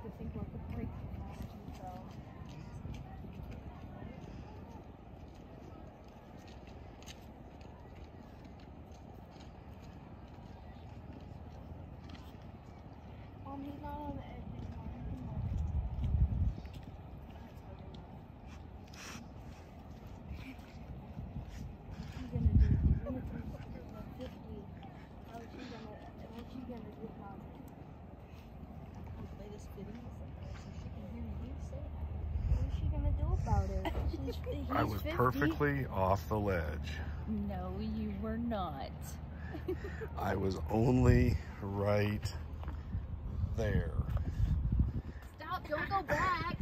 to think about the break he fell. He's not on the edge anymore. What's he gonna do? He's gonna do 50. What's he gonna do about it? What's she gonna do about it? He's I was 50. perfectly off the ledge. No, you were not. I was only right there. Stop, don't go back.